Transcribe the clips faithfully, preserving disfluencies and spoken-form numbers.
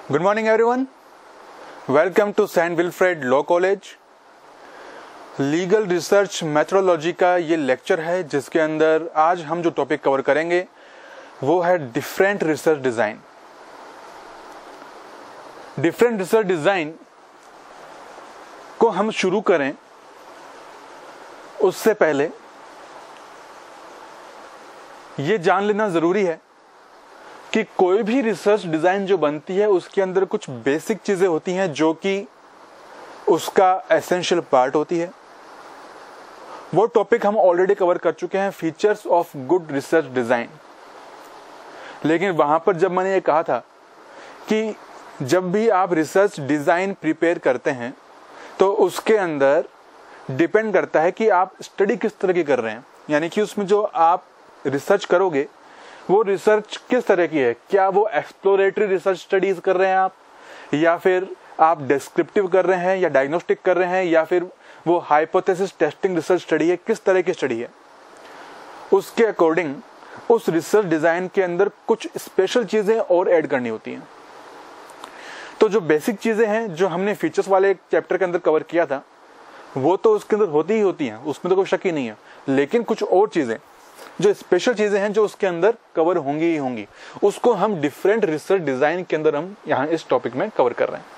Good morning everyone. Welcome to Saint Wilfred Law College. Legal research methodology का ये lecture है जिसके अंदर आज हम जो टॉपिक कवर करेंगे वो है different research design. Different research design को हम शुरू करें उससे पहले ये जान लेना जरूरी है कि कोई भी रिसर्च डिजाइन जो बनती है उसके अंदर कुछ बेसिक चीजें होती हैं जो कि उसका एसेंशियल पार्ट होती है। वो टॉपिक हम ऑलरेडी कवर कर चुके हैं, features of good research design. लेकिन वहां पर जब मैंने ये कहा था कि जब भी आप रिसर्च डिजाइन प्रिपेयर करते हैं तो उसके अंदर डिपेंड करता है कि आप स्टडी किस तरह की कर रहे हैं, यानी कि उसमें जो आप रिसर्च करोगे वो रिसर्च किस तरह की है। क्या वो एक्सप्लोरेटरी रिसर्च स्टडीज कर रहे हैं आप, या फिर आप डिस्क्रिप्टिव कर रहे हैं या डायग्नोस्टिक कर रहे हैं, या फिर वो हाइपोथेसिस टेस्टिंग रिसर्च स्टडी है, किस तरह की स्टडी है। उसके अकॉर्डिंग उस रिसर्च डिजाइन के अंदर कुछ स्पेशल चीजें और ऐड करनी होती हैं। तो जो बेसिक चीजें हैं जो हमने फीचर्स वाले चैप्टर के अंदर कवर किया था वो तो उसके अंदर होती ही होती हैं, उसमें तो कोई शक ही नहीं है। लेकिन कुछ और चीजें जो स्पेशल चीजें हैं जो उसके अंदर कवर होंगी ही होंगी, उसको हम डिफरेंट रिसर्च डिजाइन के अंदर हम यहां इस टॉपिक में कवर कर रहे हैं।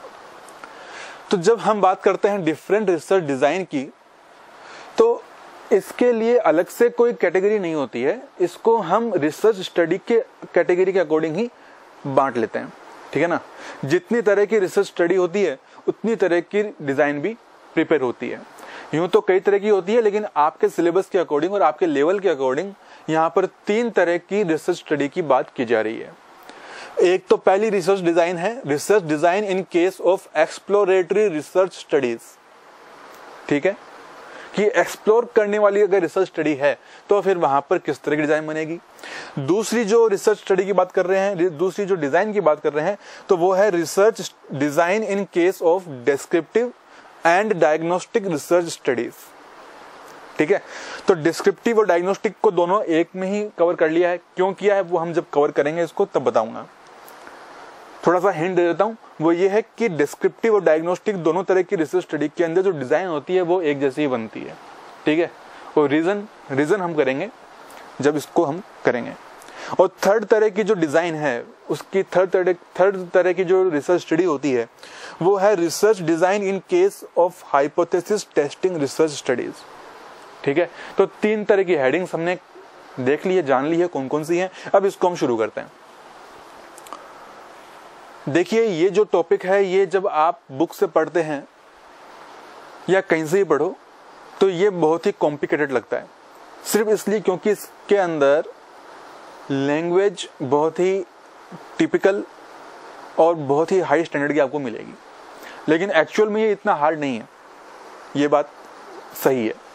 तो जब हम बात करते हैं डिफरेंट रिसर्च डिजाइन की तो इसके लिए अलग से कोई कैटेगरी नहीं होती है, इसको हम रिसर्च स्टडी के कैटेगरी के अकॉर्डिंग ही बांट लेते हैं, ठीक है ना। जितनी तरह की रिसर्च स्टडी होती है उतनी तरह की डिजाइन भी प्रिपेयर होती है। यूं तो कई तरह की होती है, लेकिन आपके सिलेबस के अकॉर्डिंग और आपके लेवल के अकॉर्डिंग यहाँ पर तीन तरह की रिसर्च स्टडी की बात की जा रही है। एक तो पहली रिसर्च डिजाइन है research design in case of exploratory research studies, ठीक है, कि एक्सप्लोर करने वाली अगर रिसर्च स्टडी है तो फिर वहां पर किस तरह की डिजाइन बनेगी। दूसरी जो रिसर्च स्टडी की बात कर रहे हैं, दूसरी जो डिजाइन की बात कर रहे हैं तो वो है research design in case of descriptive and diagnostic research studies, ठीक है। तो डिस्क्रिप्टिव और डायग्नोस्टिक को दोनों एक में ही कवर कर लिया है। क्यों किया है वो हम जब कवर करेंगे इसको तब बताऊंगा। थोड़ा सा हिंट दे देता हूं, वो ये है कि डिस्क्रिप्टिव और डायग्नोस्टिक दोनों तरह की रिसर्च स्टडी के अंदर जो डिजाइन होती है वो एक जैसी ही बनती है, ठीक है। और रीजन रीजन हम करेंगे जब इसको हम करेंगे। और थर्ड तरह की जो डिजाइन है उसकी थर्ड तरह थर्ड तरह की जो रिसर्च स्टडी होती है वो है research design in case of hypothesis testing research studies, ठीक है। तो तीन तरह की हेडिंग्स हमने देख ली है, जान ली है कौन कौन सी हैं। अब इसको हम शुरू करते हैं। देखिए ये जो टॉपिक है ये जब आप बुक से पढ़ते हैं या कहीं से ही पढ़ो तो ये बहुत ही कॉम्प्लिकेटेड लगता है, सिर्फ इसलिए क्योंकि इसके अंदर लैंग्वेज बहुत ही टिपिकल और बहुत ही हाई स्टैंडर्ड की आपको मिलेगी। लेकिन एक्चुअल में ये इतना हार्ड नहीं है, ये बात सही है,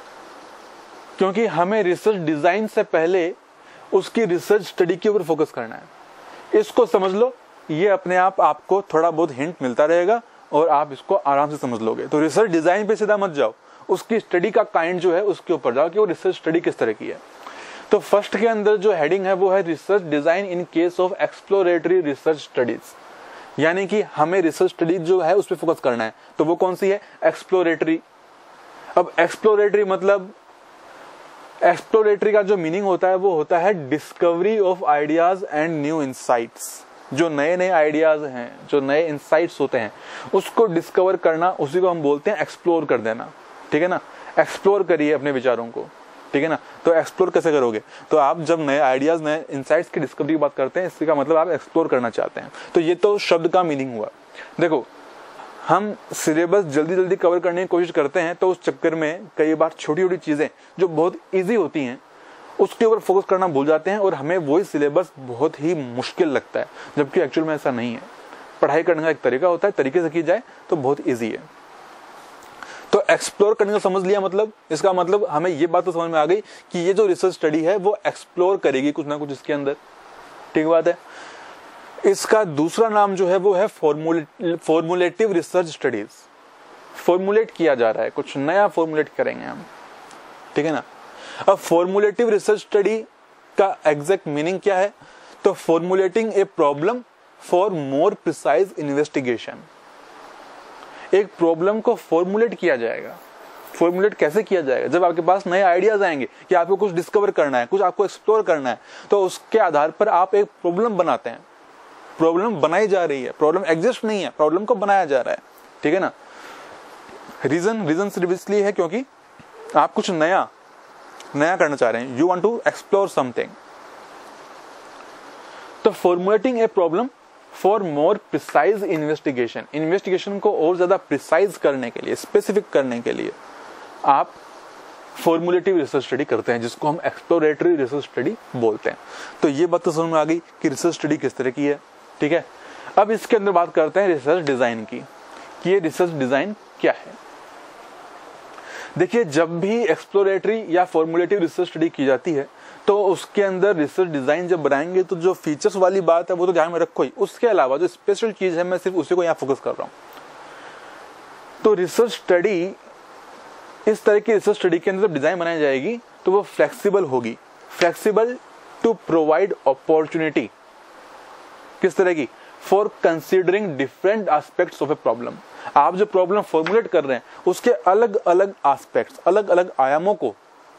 क्योंकि हमें रिसर्च डिजाइन से पहले उसकी रिसर्च स्टडी के ऊपर फोकस करना है। इसको समझ लो, ये अपने आप आपको थोड़ा बहुत हिंट मिलता रहेगा और आप इसको आराम से समझ लोगे। तो रिसर्च डिजाइन पे सीधा मत जाओ, उसकी स्टडी का काइंड जो है उसके ऊपर जाओ कि वो रिसर्च स्टडी किस तरह की है। तो फर्स्ट के अंदर जो हेडिंग है वो है research design in case of exploratory research studies, यानी कि हमें रिसर्च स्टडीज जो है उस पर फोकस करना है। तो वो कौन सी है? एक्सप्लोरेटरी। अब एक्सप्लोरेटरी मतलब एक्सप्लोरेटरी का जो मीनिंग होता है वो होता है discovery of ideas and new insights. जो नए नए आइडियाज हैं, जो नए इंसाइट्स होते हैं उसको डिस्कवर करना, उसी को हम बोलते हैं एक्सप्लोर कर देना, ठीक है ना। एक्सप्लोर करिए अपने विचारों को, ठीक है ना। तो एक्सप्लोर कैसे करोगे? तो आप जब नए आइडियाज नए इंसाइट्स की डिस्कवरी की बात करते हैं इसका मतलब आप एक्सप्लोर करना चाहते हैं। तो ये तो शब्द का मीनिंग हुआ। देखो हम सिलेबस जल्दी जल्दी कवर करने की कोशिश करते हैं तो उस चक्कर में कई बार छोटी छोटी चीजें जो बहुत ईजी होती हैं उसके ऊपर फोकस करना भूल जाते हैं और हमें वही सिलेबस बहुत ही मुश्किल लगता है, जबकि एक्चुअल में ऐसा नहीं है। पढ़ाई करने का एक तरीका होता है, तरीके से की जाए तो बहुत ईजी है। तो एक्सप्लोर करने का समझ लिया, मतलब इसका मतलब हमें ये बात तो समझ में आ गई कि ये जो रिसर्च स्टडी है वो एक्सप्लोर करेगी कुछ ना कुछ इसके अंदर, ठीक बात है। इसका दूसरा नाम जो है वो है फॉर्मुलेटिव रिसर्च स्टडीज। फॉर्मुलेट किया जा रहा है, कुछ नया फॉर्मुलेट करेंगे हम, ठीक है ना। अब फॉर्मुलेटिव रिसर्च स्टडी का एग्जैक्ट मीनिंग क्या है? तो formulating a problem for more precise investigation. एक प्रॉब्लम को फॉर्मुलेट किया जाएगा। फॉर्मुलेट कैसे किया जाएगा? जब आपके पास नए आइडियाज आएंगे कि आपको कुछ डिस्कवर करना है, कुछ आपको एक्सप्लोर करना है, तो उसके आधार पर आप एक प्रॉब्लम बनाते हैं। प्रॉब्लम बनाई जा रही है, प्रॉब्लम एग्जिस्ट नहीं है, प्रॉब्लम को बनाया जा रहा है, ठीक है ना। रीजन रीजन सिर्फ इसलिए है क्योंकि आप कुछ नया नया करना चाह रहे हैं, you want to explore something. तो formulating a problem for more precise investigation, investigation को और ज्यादा प्रिसाइज करने के लिए, स्पेसिफिक करने के लिए आप फॉर्मुलेटिव रिसर्च स्टडी करते हैं, जिसको हम एक्सप्लोरेटरी रिसर्च स्टडी बोलते हैं। तो ये बात तो समझ में आ गई कि रिसर्च स्टडी किस तरह की है, ठीक है। अब इसके अंदर बात करते हैं रिसर्च डिजाइन की, कि ये रिसर्च डिजाइन क्या है। देखिए, जब भी एक्सप्लोरेटरी या फॉर्मुलेटिव रिसर्च स्टडी की जाती है तो उसके अंदर रिसर्च डिजाइन जब बनाएंगे तो जो फीचर्स वाली बात है वो तो ध्यान में रखो ही, उसके अलावा जो स्पेशल चीज है मैं सिर्फ उसी को यहाँ फोकस कर रहा हूँ। तो रिसर्च स्टडी, इस तरह की रिसर्च स्टडी के अंदर जब डिजाइन बनाई जाएगी तो वो फ्लेक्सिबल होगी। फ्लेक्सिबल टू प्रोवाइड अपॉर्चुनिटी, किस तरह की? For considering different aspects of a problem. आप जो प्रॉब्लम फॉर्मुलेट कर रहे हैं उसके अलग अलग एस्पेक्ट्स, अलग अलग आयामों को,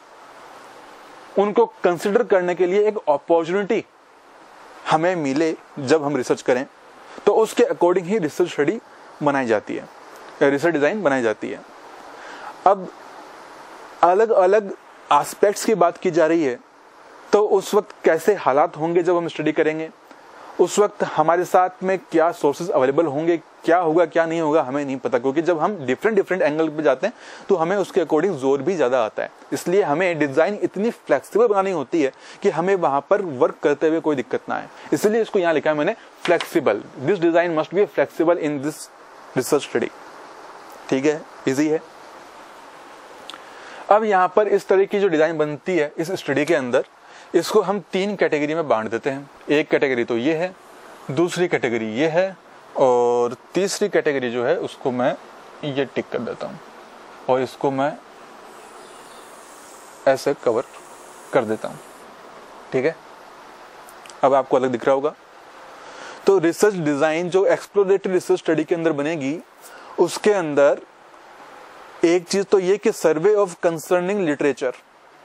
उनको कंसिडर करने के लिए एक अपॉर्चुनिटी हमें मिले जब हम रिसर्च करें, तो उसके अकॉर्डिंग ही रिसर्च स्टडी बनाई जाती है, रिसर्च डिजाइन बनाई जाती है। अब अलग अलग एस्पेक्ट्स की बात की जा रही है, तो उस वक्त कैसे हालात होंगे जब हम स्टडी करेंगे, उस वक्त हमारे साथ में क्या सोर्सेज अवेलेबल होंगे, क्या होगा क्या नहीं होगा हमें नहीं पता, क्योंकि जब हम डिफरेंट डिफरेंट एंगल पे जाते हैं तो हमें उसके अकॉर्डिंग जोर भी ज्यादा आता है। इसलिए हमें डिजाइन इतनी फ्लेक्सिबल बनानी होती है कि हमें वहां पर वर्क करते हुए कोई दिक्कत ना आए। इसलिए इसको यहाँ लिखा है मैंने, flexible. This design must be flexible in this research study, ठीक है, इजी है। अब यहाँ पर इस तरह की जो डिजाइन बनती है इस स्टडी के अंदर, इसको हम तीन कैटेगरी में बांट देते हैं। एक कैटेगरी तो ये है, दूसरी कैटेगरी ये है, और तीसरी कैटेगरी जो है उसको मैं ये टिक कर देता हूं और इसको मैं ऐसे कवर कर देता हूं, ठीक है। अब आपको अलग दिख रहा होगा। तो रिसर्च डिजाइन जो एक्सप्लोरेटरी रिसर्च स्टडी के अंदर बनेगी, उसके अंदर एक चीज तो ये कि सर्वे ऑफ कंसर्निंग लिटरेचर,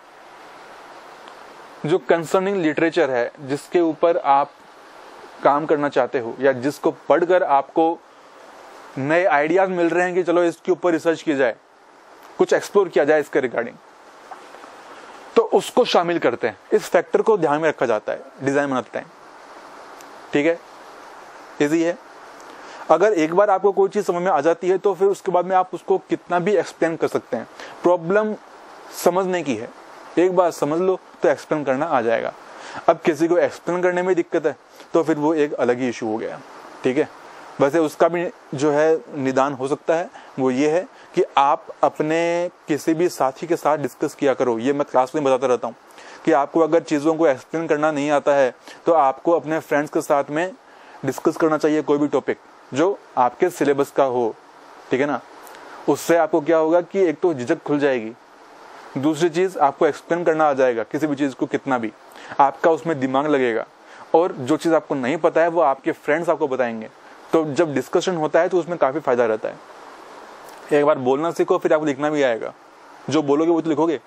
जो कंसर्निंग लिटरेचर है जिसके ऊपर आप काम करना चाहते हो या जिसको पढ़कर आपको नए आइडियाज मिल रहे हैं कि चलो इसके ऊपर रिसर्च की जाए, कुछ एक्सप्लोर किया जाए इसके रिगार्डिंग, तो उसको शामिल करते हैं। इस फैक्टर को ध्यान में रखा जाता है डिजाइन बनाते टाइम, ठीक है, इजी है। अगर एक बार आपको कोई चीज समझ में आ जाती है तो फिर उसके बाद में आप उसको कितना भी एक्सप्लेन कर सकते हैं। प्रॉब्लम समझने की है, एक बार समझ लो तो एक्सप्लेन करना आ जाएगा। अब किसी को एक्सप्लेन करने में दिक्कत है तो फिर वो एक अलग ही इशू हो गया, ठीक है। वैसे उसका भी जो है निदान हो सकता है, वो ये है कि आप अपने किसी भी साथी के साथ डिस्कस किया करो। ये मैं क्लास में बताता रहता हूँ कि आपको अगर चीज़ों को एक्सप्लेन करना नहीं आता है तो आपको अपने फ्रेंड्स के साथ में डिस्कस करना चाहिए कोई भी टॉपिक जो आपके सिलेबस का हो, ठीक है ना। उससे आपको क्या होगा कि एक तो झिझक खुल जाएगी, दूसरी चीज आपको एक्सप्लेन करना आ जाएगा किसी भी चीज को, कितना भी आपका उसमें दिमाग लगेगा, और जो चीज आपको नहीं पता है वो आपके फ्रेंड्स आपको बताएंगे। तो जब डिस्कशन होता है तो उसमें काफी फायदा रहता है। एक बार बोलना सीखो फिर आपको लिखना भी आएगा, जो बोलोगे वो तो लिखोगे।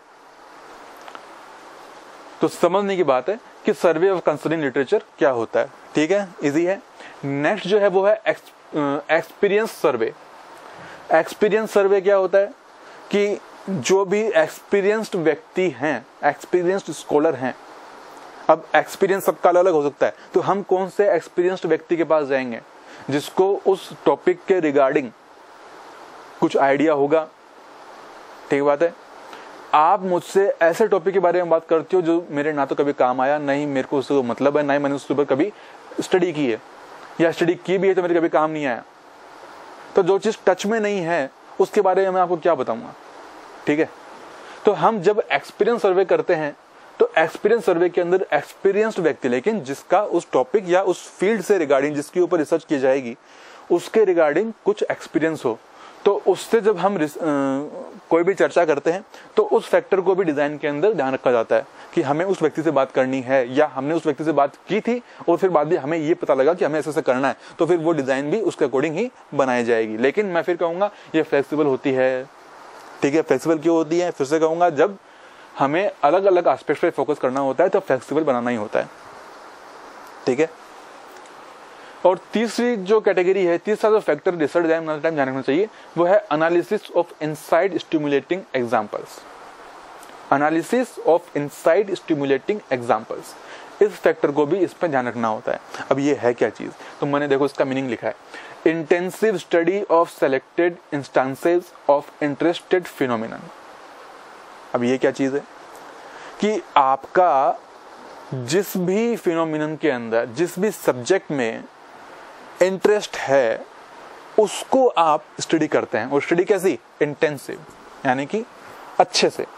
तो समझने की बात है कि सर्वे ऑफ कंसर्निंग लिटरेचर क्या होता है, ठीक है, इजी है। नेक्स्ट जो है वो है एक्सपीरियंस सर्वे। एक्सपीरियंस सर्वे क्या होता है कि जो भी एक्सपीरियंस्ड व्यक्ति हैं, एक्सपीरियंस्ड स्कॉलर हैं, अब एक्सपीरियंस सबका अलग अलग हो सकता है, तो हम कौन से एक्सपीरियंस्ड व्यक्ति के पास जाएंगे जिसको उस टॉपिक के रिगार्डिंग कुछ आइडिया होगा, ठीक बात है। आप मुझसे ऐसे टॉपिक के बारे में बात करते हो जो मेरे ना तो कभी काम आया, नहीं मेरे को उससे मतलब है, ना ही मैंने उसके ऊपर कभी स्टडी की है, या स्टडी की भी है तो मेरे कभी काम नहीं आया। तो जो चीज टच में नहीं है उसके बारे में मैं आपको क्या बताऊंगा, ठीक है। तो हम जब एक्सपीरियंस सर्वे करते हैं तो एक्सपीरियंस सर्वे के अंदर एक्सपीरियंस्ड व्यक्ति, लेकिन जिसका उस टॉपिक या उस फील्ड से रिगार्डिंग, जिसके ऊपर रिसर्च की जाएगी उसके रिगार्डिंग कुछ एक्सपीरियंस हो, तो उससे जब हम आ, कोई भी चर्चा करते हैं तो उस फैक्टर को भी डिजाइन के अंदर ध्यान रखा जाता है कि हमें उस व्यक्ति से बात करनी है या हमने उस व्यक्ति से बात की थी और फिर बाद में हमें ये पता लगा कि हमें ऐसे ऐसे करना है, तो फिर वो डिजाइन भी उसके अकॉर्डिंग ही बनाई जाएगी। लेकिन मैं फिर कहूंगा ये फ्लेक्सिबल होती है, ठीक है। फ्लेक्सिबल क्यों होती है, फिर से कहूंगा, जब हमें अलग अलग एस्पेक्ट पे फोकस करना होता है तो फ्लेक्सिबल बनाना ही होता है, ठीक है। और तीसरी जो कैटेगरी है, तीसरा जो फैक्टर रिसर्च डिजाइन बनाते टाइम ध्यान रखना चाहिए, वो है analysis of insight stimulating examples. Analysis of insight stimulating examples, इस फैक्टर को भी इस पर ध्यान रखना होता है। अब ये है क्या चीज, तो मैंने देखो इसका मीनिंग लिखा है, intensive study of selected instances of interested phenomenon. अब ये क्या चीज है कि आपका जिस भी फिनोमिनन के अंदर, जिस भी सब्जेक्ट में इंटरेस्ट है, उसको आप स्टडी करते हैं। और स्टडी कैसी, इंटेंसिव, यानी कि अच्छे से।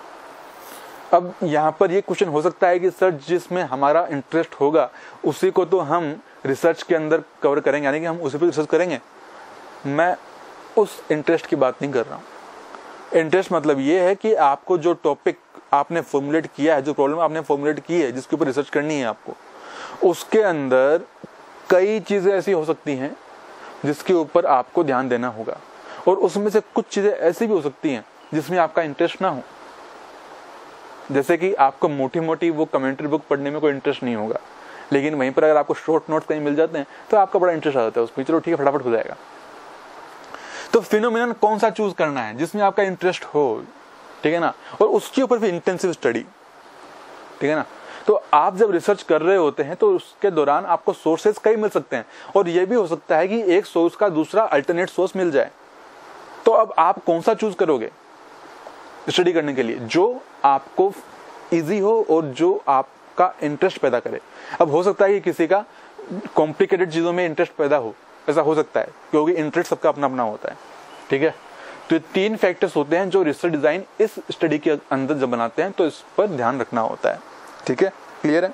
अब यहां पर ये क्वेश्चन हो सकता है कि सर जिसमें हमारा इंटरेस्ट होगा उसी को तो हम रिसर्च के अंदर कवर करेंगे, यानी कि हम उसी पर रिसर्च करेंगे। मैं उस इंटरेस्ट की बात नहीं कर रहा हूं। इंटरेस्ट मतलब ये है कि आपको जो टॉपिक आपने फॉर्मुलेट किया है, जो प्रॉब्लम आपने फॉर्मुलेट की है, जिसके ऊपर रिसर्च करनी है आपको, उसके अंदर कई चीजें ऐसी हो सकती हैं जिसके ऊपर आपको ध्यान देना होगा, और उसमें से कुछ चीजें ऐसी भी हो सकती हैं जिसमें आपका इंटरेस्ट ना हो। जैसे कि आपको मोटी मोटी वो कमेंट्री बुक पढ़ने में कोई इंटरेस्ट नहीं होगा, लेकिन वहीं पर अगर आपको शॉर्ट नोट्स कहीं मिल जाते हैं तो आपका बड़ा इंटरेस्ट आ जाता है उसमें, चलो ठीक है फटाफट हो जाएगा। तो फिनोमिनन कौन सा चूज करना है जिसमें आपका इंटरेस्ट हो, ठीक है ना, और उसके ऊपर भी इंटेंसिव स्टडी, ठीक है ना। तो आप जब रिसर्च कर रहे होते हैं तो उसके दौरान आपको सोर्सेज कई मिल सकते हैं, और यह भी हो सकता है कि एक सोर्स का दूसरा अल्टरनेट सोर्स मिल जाए। तो अब आप कौन सा चूज करोगे स्टडी करने के लिए, जो आपको इजी हो और जो आपका इंटरेस्ट पैदा करे। अब हो सकता है कि किसी का कॉम्प्लिकेटेड चीजों में इंटरेस्ट पैदा हो, ऐसा हो सकता है, क्योंकि इंटरेस्ट सबका अपना अपना होता है, ठीक है। तो ये तीन फैक्टर्स होते हैं जो रिसर्च डिजाइन इस स्टडी के अंदर जब बनाते हैं तो इस पर ध्यान रखना होता है, ठीक है। क्लियर है।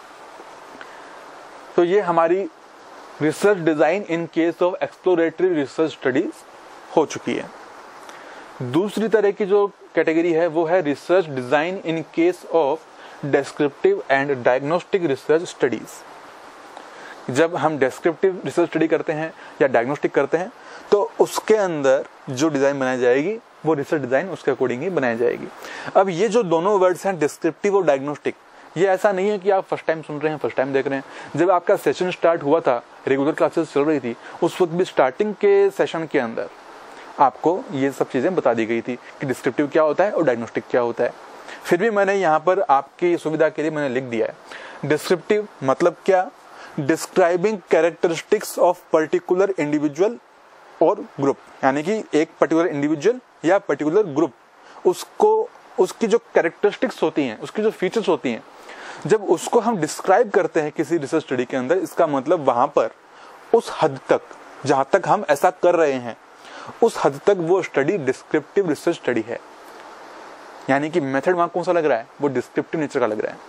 तो ये हमारी research design in case of exploratory research studies हो चुकी है। दूसरी तरह की जो कैटेगरी है वो है research design in case of descriptive and diagnostic research studies. जब हम डेस्क्रिप्टिव रिसर्च स्टडी करते हैं या डायग्नोस्टिक करते हैं तो उसके अंदर जो डिजाइन बनाई जाएगी वो रिसर्च डिजाइन उसके अकॉर्डिंग ही बनाई जाएगी। अब ये जो दोनों वर्ड्स हैं डिस्क्रिप्टिव और डायग्नोस्टिक, ये ऐसा नहीं है कि आप फर्स्ट टाइम सुन रहे हैं, फर्स्ट टाइम देख रहे हैं। जब आपका सेशन स्टार्ट हुआ था, रेगुलर क्लासेस चल रही थी, उस वक्त भी स्टार्टिंग के सेशन के अंदर आपको ये सब चीजें बता दी गई थी कि डिस्क्रिप्टिव क्या होता है और डायग्नोस्टिक क्या होता है। फिर भी मैंने यहाँ पर आपकी सुविधा के लिए मैंने लिख दिया है डिस्क्रिप्टिव मतलब क्या, describing characteristics of particular individual और ग्रुप, यानी कि एक पर्टिकुलर इंडिविजुअल या पर्टिकुलर ग्रुप, उसको उसकी जो कैरेक्टरिस्टिक्स होती हैं, उसकी जो फीचर्स होती हैं, जब उसको हम डिस्क्राइब करते हैं किसी रिसर्च स्टडी के अंदर, इसका मतलब वहां पर उस हद तक जहां तक हम ऐसा कर रहे हैं उस हद तक वो स्टडी डिस्क्रिप्टिव रिसर्च स्टडी है। यानी कि मेथड वहां कौन सा लग रहा है, वो डिस्क्रिप्टिव नेचर का लग रहा है।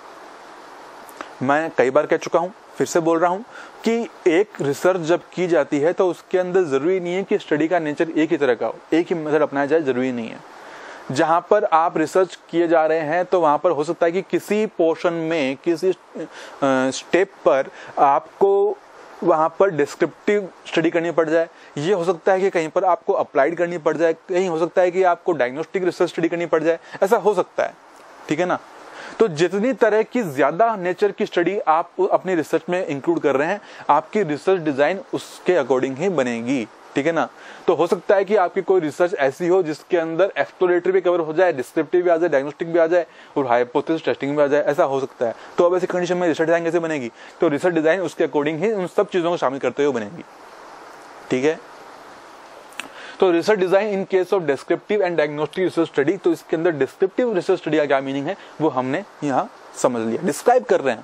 मैं कई बार कह चुका हूं, फिर से बोल रहा हूं कि एक रिसर्च जब की जाती है तो उसके अंदर जरूरी नहीं है कि स्टडी का नेचर एक ही तरह का हो, एक ही मेथड अपनाया जाए, जरूरी नहीं है। जहां पर आप रिसर्च किए जा रहे हैं तो वहां पर हो सकता है कि किसी पोर्शन में, किसी स्टेप पर आपको वहां पर डिस्क्रिप्टिव स्टडी करनी पड़ जाए। ये हो सकता है कि कहीं पर आपको अप्लाइड करनी पड़ जाए, कहीं हो सकता है कि आपको डायग्नोस्टिक रिसर्च स्टडी करनी पड़ जाए, ऐसा हो सकता है, ठीक है ना। तो जितनी तरह की ज्यादा नेचर की स्टडी आप अपनी रिसर्च में इंक्लूड कर रहे हैं, आपकी रिसर्च डिजाइन उसके अकॉर्डिंग ही बनेगी, ठीक है ना। तो हो सकता है कि आपकी कोई रिसर्च ऐसी हो जिसके अंदर एक्सप्लोरेटरी भी कवर हो जाए, डिस्क्रिप्टिव भी आ जाए, डायग्नोस्टिक भी आ जाए और हाइपोथेसिस टेस्टिंग भी आ जाए, ऐसा हो सकता है। तो अब ऐसी कंडीशन में रिसर्च डिजाइन कैसे बनेगी, तो रिसर्च डिजाइन उसके अकॉर्डिंग ही उन सब चीजों को शामिल करते हुए बनेगी, ठीक है। तो research design in case of descriptive and diagnostic research study, तो इसके अंदर डिस्क्रिप्टिव रिसर्च स्टडी का क्या मीनिंग है वो हमने यहाँ समझ लिया। डिस्क्राइब कर रहे हैं,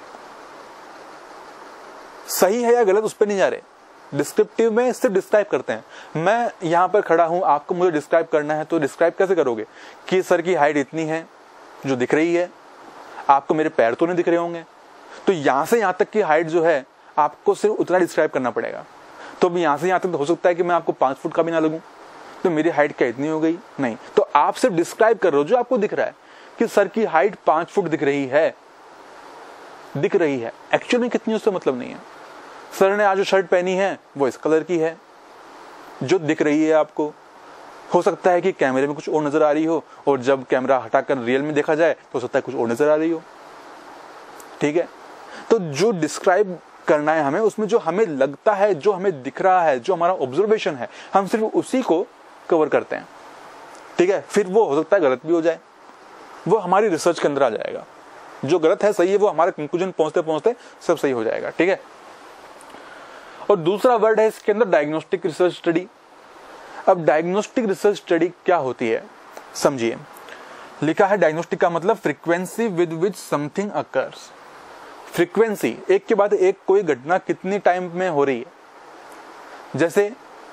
सही है या गलत उस पर नहीं जा रहे, डिस्क्रिप्टिव में सिर्फ डिस्क्राइब करते हैं। मैं यहां पर खड़ा हूं, आपको मुझे डिस्क्राइब करना है, तो डिस्क्राइब कैसे करोगे कि सर की हाइट इतनी है जो दिख रही है, आपको मेरे पैर तो नहीं दिख रहे होंगे, तो यहां से यहां तक की हाइट जो है आपको सिर्फ उतना डिस्क्राइब करना पड़ेगा। तो अब यहां से यहां तक तो हो सकता है कि मैं आपको पांच फुट का भी ना लगूं, तो मेरी हाइट क्या इतनी हो गई? नहीं। तो आप सिर्फ डिस्क्राइब कर रहे हो जो आपको दिख रहा है कि सर की हाइट पांच फुट दिख रही है, दिख रही है, एक्चुअल में कितनी उससे मतलब नहीं है। सर ने आज जो शर्ट पहनी है वो इस कलर की है, जो दिख रही है आपको। हो सकता है कि कैमरे में कुछ और नजर आ रही हो, और जब कैमरा हटाकर रियल में देखा जाए तो हो सकता है कुछ और नजर आ रही हो। ठीक है, तो जो डिस्क्राइब करना है हमें, उसमें जो हमें लगता है, जो हमें दिख रहा है, जो हमारा ऑब्जर्वेशन है, हम सिर्फ उसी को कवर करते हैं। ठीक है, फिर वो हो सकता है गलत भी हो जाए, वो हमारी रिसर्च के अंदर आ जाएगा। जो गलत है सही है, वो हमारे कंक्लूजन पहुंचते पहुंचते सब सही हो जाएगा। ठीक है, और दूसरा वर्ड है इसके अंदर डायग्नोस्टिक रिसर्च स्टडी। अब डायग्नोस्टिक रिसर्च स्टडी क्या होती है समझिए। लिखा है डायग्नोस्टिक का मतलब frequency with which something occurs. Frequency, एक के बाद एक कोई घटना कितनी टाइम में हो रही है। जैसे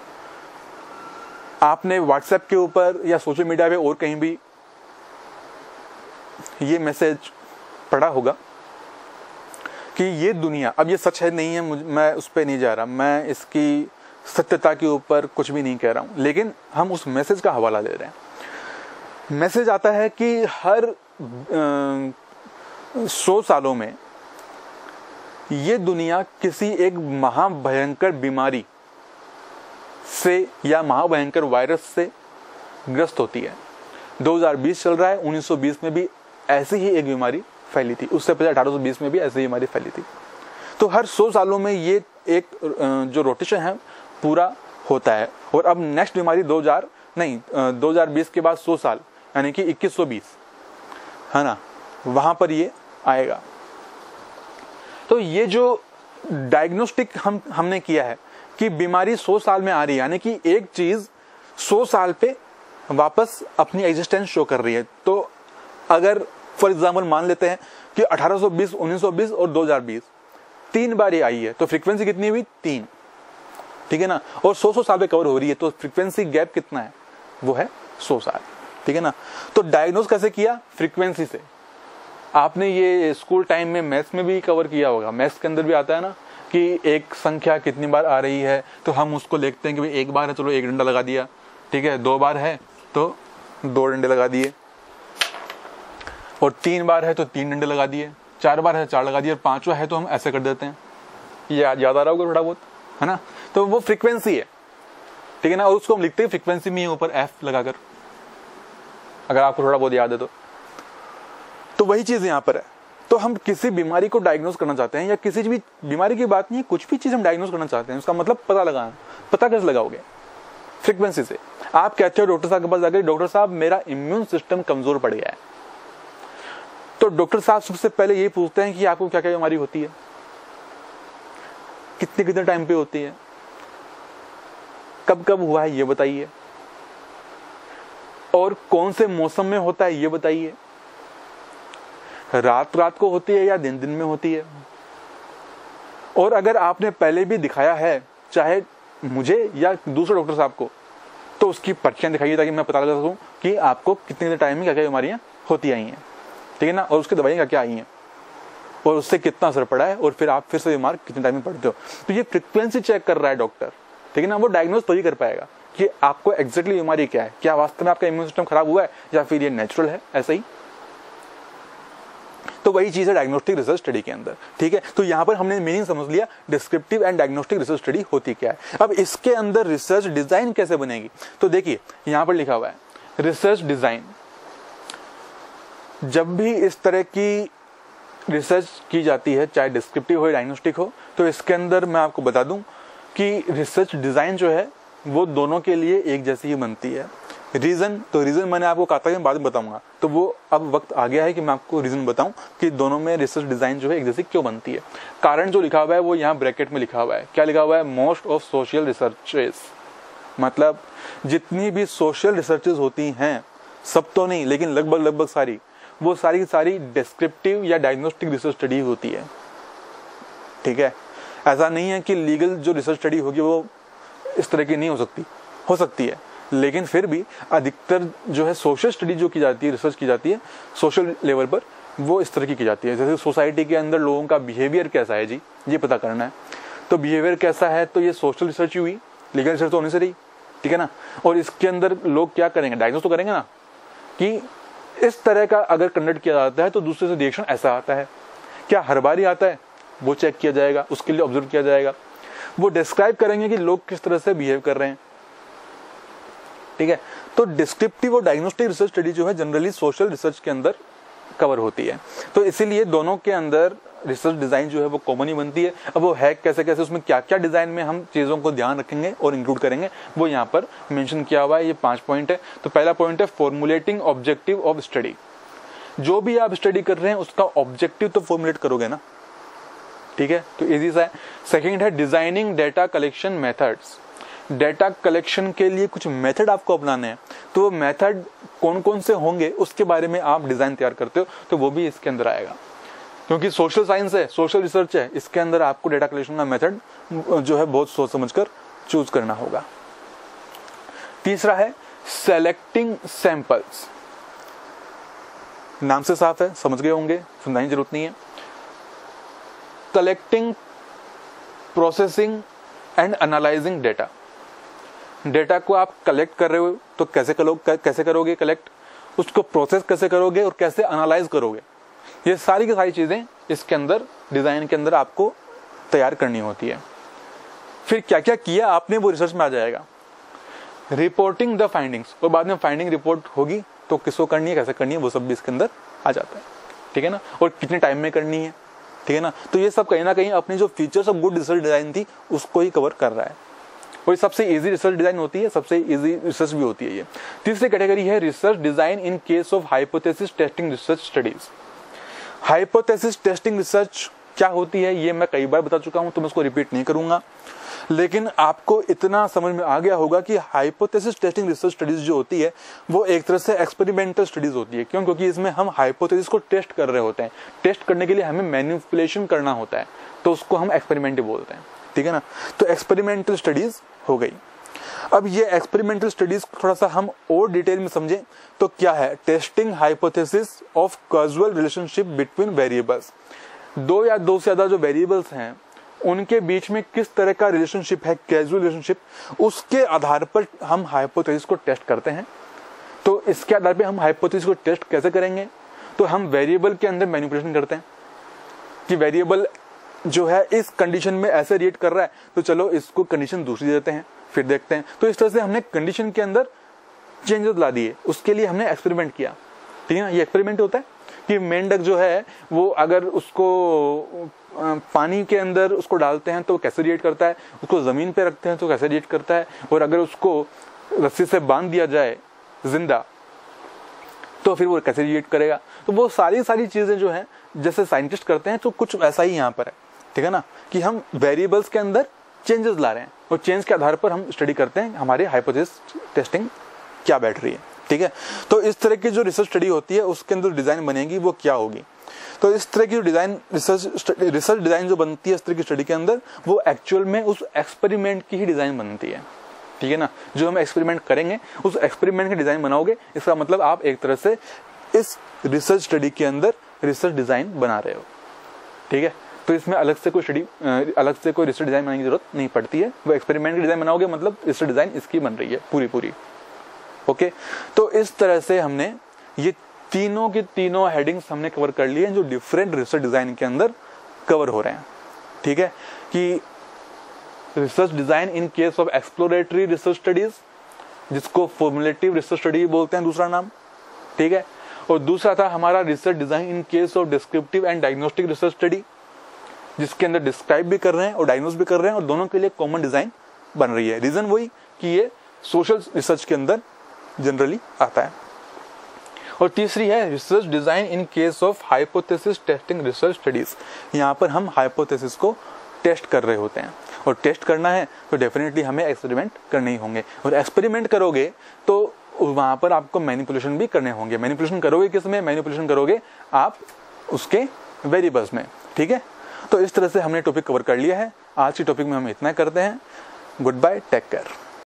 आपने व्हाट्सएप के ऊपर या सोशल मीडिया पे और कहीं भी ये मैसेज पढ़ा होगा कि ये दुनिया, अब ये सच है नहीं है, मैं उस पर नहीं जा रहा, मैं इसकी सत्यता के ऊपर कुछ भी नहीं कह रहा हूं, लेकिन हम उस मैसेज का हवाला ले रहे हैं। मैसेज आता है कि हर सौ सालों में ये दुनिया किसी एक महाभयंकर बीमारी से या महाभयंकर वायरस से ग्रस्त होती है। दो हज़ार बीस चल रहा है, उन्नीस सौ बीस में भी ऐसी ही एक बीमारी फैली थी, उससे पहले अठारह सौ बीस में भी ऐसी ही बीमारी फैली थी। तो हर सौ सालों में ये एक जो रोटेशन है पूरा होता है, और अब नेक्स्ट बीमारी दो हज़ार नहीं दो हज़ार बीस के बाद सौ साल यानी कि इक्कीस सौ बीस है ना, वहां पर ये आएगा। तो ये जो डायग्नोस्टिक हम हमने किया है कि बीमारी सौ साल में आ रही है, यानी कि एक चीज सौ साल पे वापस अपनी एग्जिस्टेंस शो कर रही है। तो अगर फॉर एग्जांपल मान लेते हैं कि अठारह सौ बीस, उन्नीस सौ बीस और दो हज़ार बीस तीन बार ये आई है, तो फ्रीक्वेंसी कितनी हुई? तीन। ठीक है ना, और सौ सौ साल पे कवर हो रही है, तो फ्रीक्वेंसी गैप कितना है? वो है सौ साल। ठीक है ना, तो डायग्नोज कैसे किया? फ्रीक्वेंसी से। आपने ये स्कूल टाइम में मैथ्स में भी कवर किया होगा, मैथ्स के अंदर भी आता है ना कि एक संख्या कितनी बार आ रही है, तो हम उसको देखते हैं कि भाई एक बार है, चलो एक डंडा लगा दिया। ठीक है, दो बार है तो दो डंडे लगा दिए, और तीन बार है तो तीन डंडे लगा दिए, चार बार है चार लगा दिए, और पांचवा है तो हम ऐसे कर देते हैं। ये याद आ रहा होगा थोड़ा बहुत, है ना। तो वो फ्रीक्वेंसी है। ठीक है ना, और उसको हम लिखते हैं फ्रीक्वेंसी में ऊपर एफ लगाकर, अगर आपको थोड़ा बहुत याद है तो तो वही चीज यहां पर है। तो हम किसी बीमारी को डायग्नोज करना चाहते हैं, या किसी भी बीमारी की बात नहीं है, कुछ भी चीज हम डायग्नोज करना चाहते हैं, उसका मतलब पता लगाना। पता कैसे लगाओगे? फ्रीक्वेंसी से। आप कहते हो डॉक्टर साहब के पास जाकर, डॉक्टर साहब मेरा इम्यून सिस्टम कमजोर पड़ गया है, तो डॉक्टर साहब सबसे पहले यही पूछते हैं कि आपको क्या क्या बीमारी होती है, कितने कितने टाइम पे होती है, कब कब हुआ है ये बताइए, और कौन से मौसम में होता है ये बताइए, रात रात को होती है या दिन दिन में होती है। और अगर आपने पहले भी दिखाया है, चाहे मुझे या दूसरे डॉक्टर साहब को, तो उसकी पर्चियां दिखाइए ताकि मैं पता लगा सकूं कि आपको कितने टाइम में क्या क्या बीमारियां होती आई हैं। ठीक है ना, और उसकी दवाइयां क्या क्या आई हैं, और उससे कितना असर पड़ा है, और फिर आप फिर से बीमार कितने टाइम में पड़ते हो। तो ये फ्रीक्वेंसी चेक कर रहा है डॉक्टर। ठीक है ना, वो डायग्नोज तो ही कर पाएगा कि आपको एग्जैक्टली बीमारी क्या है, क्या वास्तव में आपका इम्यून सिस्टम खराब हुआ है या फिर ये नेचुरल है ऐसा ही। तो वही चीज है डायग्नोस्टिक रिसर्च स्टडी के अंदर। ठीक है, तो यहां पर हमने मीनिंग समझ लिया descriptive and diagnostic research study होती क्या है। अब इसके अंदर रिसर्च डिजाइन कैसे बनेगी, तो देखिए यहां पर लिखा हुआ है रिसर्च डिजाइन। जब भी इस तरह की रिसर्च की जाती है, चाहे डिस्क्रिप्टिव हो या डायग्नोस्टिक हो, तो इसके अंदर मैं आपको बता दूं कि रिसर्च डिजाइन जो है वो दोनों के लिए एक जैसी ही बनती है। रीजन, तो रीजन मैंने आपको कहा था कि बाद में बताऊंगा, तो वो अब वक्त आ गया है कि मैं आपको रीजन बताऊं कि दोनों में रिसर्च डिजाइन जो है एक जैसी क्यों बनती है। कारण जो लिखा हुआ है वो यहाँ ब्रैकेट में लिखा हुआ है। क्या लिखा हुआ है? मोस्ट ऑफ सोशल रिसर्चेस, मतलब जितनी भी सोशल रिसर्चेस होती हैं, सब तो नहीं लेकिन लगभग लगभग सारी, वो सारी की सारी डिस्क्रिप्टिव या डायग्नोस्टिक रिसर्च स्टडी होती है। ठीक है, ऐसा नहीं है कि लीगल जो रिसर्च स्टडी होगी वो इस तरह की नहीं हो सकती, हो सकती है, लेकिन फिर भी अधिकतर जो है सोशल स्टडी जो की जाती है, रिसर्च की जाती है सोशल लेवल पर, वो इस तरह की की जाती है। जैसे सोसाइटी के अंदर लोगों का बिहेवियर कैसा है जी, ये पता करना है, तो बिहेवियर कैसा है, तो ये सोशल रिसर्च हुई, लीगल रिसर्च तो होनी से रही। ठीक है ना। और इसके अंदर लोग क्या करेंगे, डायग्नोस तो करेंगे ना कि इस तरह का अगर कंडक्ट किया जाता है तो दूसरे से रिएक्शन ऐसा आता है, क्या हर बार ही आता है, वो चेक किया जाएगा, उसके लिए ऑब्जर्व किया जाएगा। वो डिस्क्राइब करेंगे कि लोग किस तरह से बिहेव कर रहे हैं, ठीक है। तो डिस्क्रिप्टिव और डायग्नोस्टिक रिसर्च स्टडी जो है जनरली सोशल रिसर्च के अंदर कवर होती है। तो इसीलिए दोनों के अंदर रिसर्च डिजाइन जो है वो कॉमन ही बनती है। अब वो है कैसे कैसे, उसमें क्या क्या डिजाइन में हम चीजों को ध्यान रखेंगे और इंक्लूड करेंगे, वो यहाँ पर मेंशन किया हुआ है। ये पांच पॉइंट है। तो पहला पॉइंट है फॉर्मुलेटिंग ऑब्जेक्टिव ऑफ स्टडी। जो भी आप स्टडी कर रहे हैं उसका ऑब्जेक्टिव तो फॉर्मुलेट करोगे ना, ठीक है, तो इजी सा है। सेकेंड है designing data collection methods. Data collection के लिए कुछ मेथड आपको अपनाने हैं, तो वो मेथड कौन कौन से होंगे उसके बारे में आप डिजाइन तैयार करते हो, तो वो भी इसके अंदर आएगा। क्योंकि सोशल साइंस है, सोशल रिसर्च है, इसके अंदर आपको डेटा कलेक्शन का मेथड जो है बहुत सोच समझकर चूज करना होगा। तीसरा है सेलेक्टिंग सैंपल्स। नाम से साफ है, समझ गए होंगे, समझाने की जरूरत नहीं है। Collecting, processing and analysing data. Data को आप कलेक्ट कर रहे हो तो कैसे करोगे, कैसे करोगे कलेक्ट, उसको प्रोसेस कैसे करोगे और कैसे एनालाइज करोगे, ये सारी की सारी चीजें इसके अंदर डिजाइन के अंदर आपको तैयार करनी होती है। फिर क्या क्या किया आपने वो रिसर्च में आ जाएगा। रिपोर्टिंग द फाइंडिंग्स, और बाद में फाइंडिंग रिपोर्ट होगी तो किसको करनी है, कैसे करनी है, वो सब भी इसके अंदर आ जाता है, ठीक है ना। और कितने टाइम में करनी है, ठीक है ना। तो ये सब कहीं ना कहीं अपनी जो features of good research design थी उसको ही कवर कर रहा है। और सबसे इजी रिसर्च डिजाइन होती है, सबसे इजी रिसर्च भी होती है ये। तीसरी कैटेगरी है research design in case of hypothesis testing research studies. Hypothesis testing research क्या होती है ये मैं कई बार बता चुका हूं, तो मैं उसको रिपीट नहीं करूंगा, लेकिन आपको इतना समझ में आ गया होगा कि हाइपोथेसिस टेस्टिंग रिसर्च स्टडीज जो होती है वो एक तरह से एक्सपेरिमेंटल स्टडीज होती है। क्यों? क्योंकि इसमें हम हाइपोथेसिस को टेस्ट कर रहे होते हैं। टेस्ट करने के लिए हमें मैनिपुलेशन करना होता है, तो उसको हम एक्सपेरिमेंट बोलते हैं, ठीक है ना। तो एक्सपेरिमेंटल स्टडीज हो गई। अब ये एक्सपेरिमेंटल स्टडीज थोड़ा सा हम और डिटेल में समझें तो क्या है, testing hypothesis of causal relationship between variables. दो या दो से ज्यादा जो वेरिएबल्स हैं उनके बीच में किस तरह का रिलेशनशिप है, कैजुअल रिलेशनशिप, उसके आधार पर हम हाइपोथेसिस को टेस्ट करते हैं। तो इसके आधार पर हम हाइपोथेसिस को टेस्ट कैसे करेंगे, तो हम वेरिएबल के अंदर मैनिपुलेशन करते हैं कि वेरिएबल जो है इस कंडीशन में ऐसे रिएक्ट कर रहा है, तो चलो इसको कंडीशन दूसरी देते हैं, फिर देखते हैं। तो इस तरह से हमने कंडीशन के अंदर चेंजेस ला दिए, उसके लिए हमने एक्सपेरिमेंट किया, ठीक है ना। ये एक्सपेरिमेंट होता है कि मेंढक जो है वो अगर उसको पानी के अंदर उसको डालते हैं तो कैसे रिएक्ट करता है, उसको जमीन पे रखते हैं तो कैसे रिएक्ट करता है, और अगर उसको रस्सी से बांध दिया जाए जिंदा तो फिर वो कैसे रिएक्ट करेगा। तो वो सारी सारी चीजें जो है जैसे साइंटिस्ट करते हैं, तो कुछ ऐसा ही यहाँ पर है, ठीक है ना, कि हम वेरिएबल्स के अंदर चेंजेस ला रहे हैं और चेंज के आधार पर हम स्टडी करते हैं हमारे हाइपोथेसिस टेस्टिंग क्या बैठ रही है, ठीक है। तो इस तरह की जो रिसर्च स्टडी होती है उसके अंदर डिजाइन बनेगी वो क्या होगी। तो इस तरह की जो डिजाइन रिसर्च रिसर्च डिजाइन जो बनती है इस तरह की स्टडी के अंदर, वो एक्चुअल में उस एक्सपेरिमेंट की ही डिजाइन बनती है, ठीक है ना। जो हम एक्सपेरिमेंट करेंगे उस एक्सपेरिमेंट की डिजाइन बनाओगे, इसका मतलब आप एक तरह से इस रिसर्च स्टडी के अंदर रिसर्च डिजाइन बना रहे हो, ठीक है। तो इसमें अलग से कोई स्टडी अलग से कोई रिसर्च डिजाइन बनाने की जरूरत नहीं पड़ती है। वो एक्सपेरिमेंट की डिजाइन बनाओगे मतलब रिसर्च डिजाइन इसकी बन रही है पूरी पूरी, ओके। तो इस तरह से हमने ये तीनों की तीनों हेडिंग्स हमने कवर कर लिए हैं जो डिफरेंट रिसर्च डिजाइन के अंदर कवर हो रहे हैं, ठीक है। कि research design in case of exploratory research studies, जिसको फॉर्मुलेटिव रिसर्च स्टडी बोलते हैं दूसरा नाम, ठीक है। और दूसरा था हमारा research design in case of descriptive and diagnostic research study, जिसके अंदर डिस्क्राइब भी कर रहे हैं और डायग्नोस भी कर रहे हैं, और दोनों के लिए कॉमन डिजाइन बन रही है। रीजन वही कि ये सोशल रिसर्च के अंदर जनरली आता है। और तीसरी है research design in case of hypothesis testing research studies. यहाँ पर हम हाइपोथेसिस को टेस्ट कर रहे होते हैं, और टेस्ट करना है तो डेफिनेटली हमें एक्सपेरिमेंट करने ही होंगे, और एक्सपेरिमेंट करोगे तो वहां पर आपको मैनिपुलेशन भी करने होंगे। मैनिपुलेशन करोगे किस में? मैनिपुलेशन करोगे आप उसके वेरिएबल्स में, ठीक है। तो इस तरह से हमने टॉपिक कवर कर लिया है। आज की टॉपिक में हम इतना करते हैं। Goodbye, take care.